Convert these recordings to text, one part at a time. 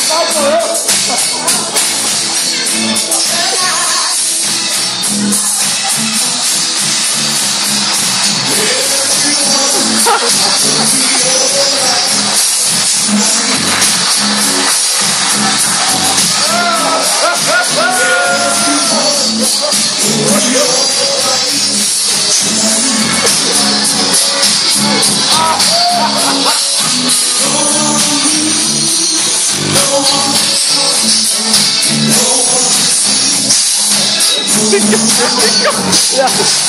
Ja.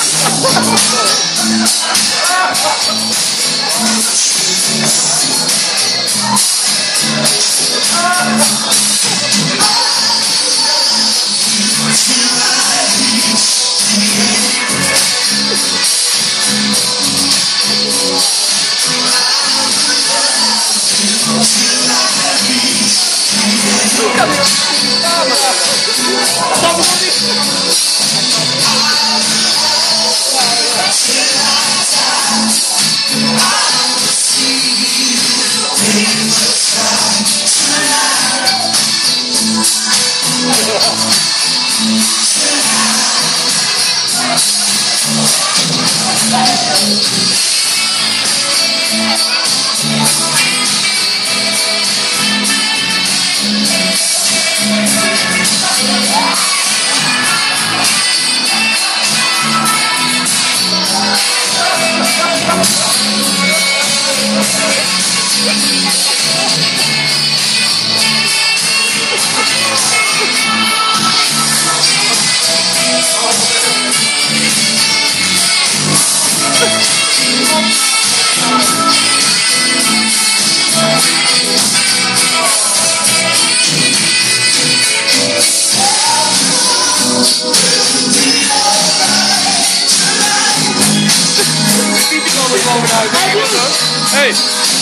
Hey!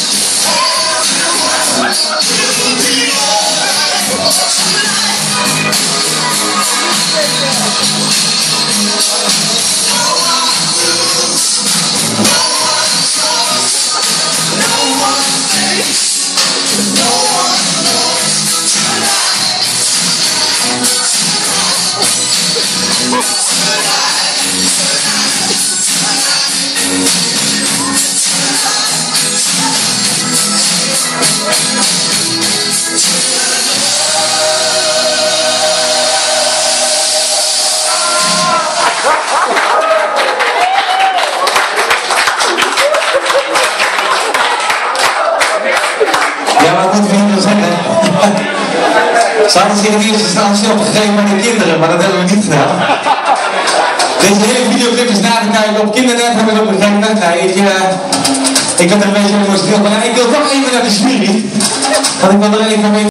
Ja, wat moet ik hier nog zeggen? Ze hadden zich in eerste instantie opgegeven met de kinderen, maar dat hebben we niet gedaan. Deze hele videoclip is na te kijken op Kindernet, heb ik op een gegeven moment. Ik had er een beetje emotioneel, maar ik wil toch even naar de jury. Want ik wil er even mee.